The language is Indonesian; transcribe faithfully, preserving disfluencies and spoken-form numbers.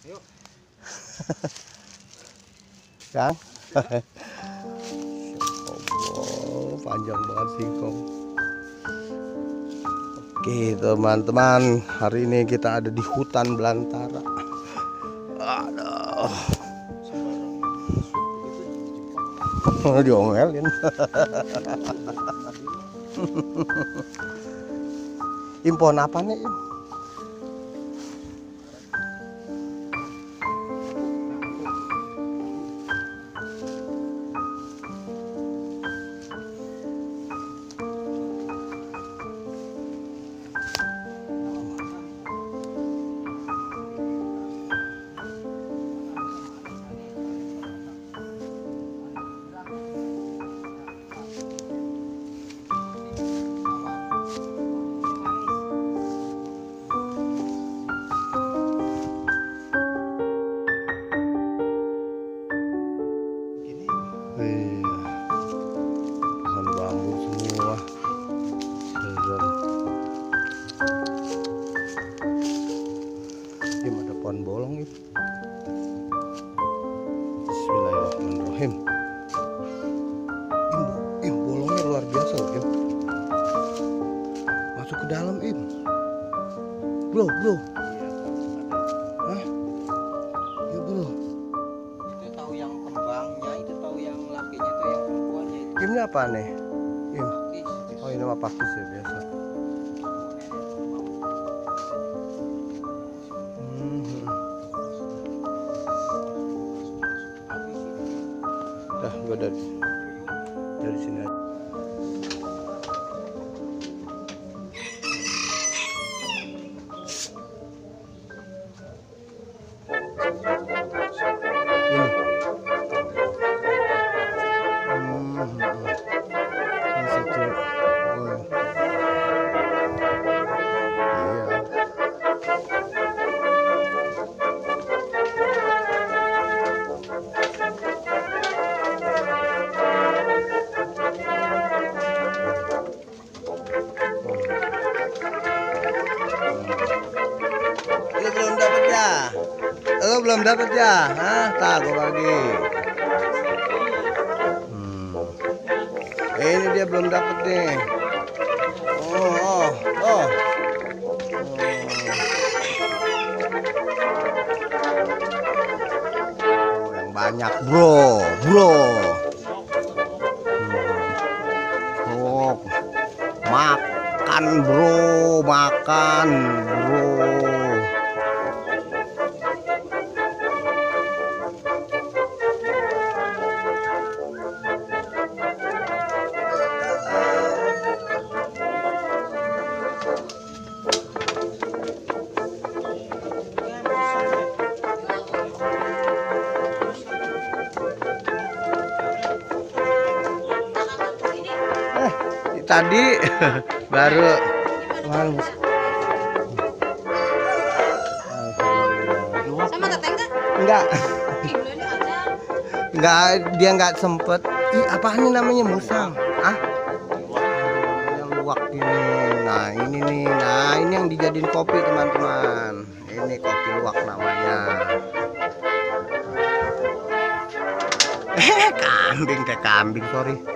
Yuk. Kang. Oh, panjang banget singkong. Oke teman-teman, hari ini kita ada di hutan belantara. Aduh, diomelin. Impon apa nih? Iya, pohon bambu semua. Serem. Im ada pohon bolong itu. Bismillahirrahmanirrahim. Im, im bolongnya luar biasa loh, Im. Masuk ke dalam, Im. Bro, bro. Hah? Ya, bro. Ini apa nih? Im. Oh ini mah pakis ya biasa. Hmm. Dah, gua dari dari sini aja. Lu belum dapat ya? Lu belum dapat ya? Hah? Tak gua bagi. Hmm. Ini dia belum dapat nih. Oh, oh, oh. Oh, yang banyak, bro, bro. Hmm. Oh, makan, bro, makan, bro. Tadi baru males. Sama teteh enggak? Enggak. Ih, ini ada. Enggak, dia enggak sempet. Ih, apaan ini namanya musang? Ah? Yang luwak ini. Nah, ini nih. Nah, ini yang dijadiin kopi, teman-teman. Ini kopi luwak namanya. Eh, kambing teh kambing, sorry.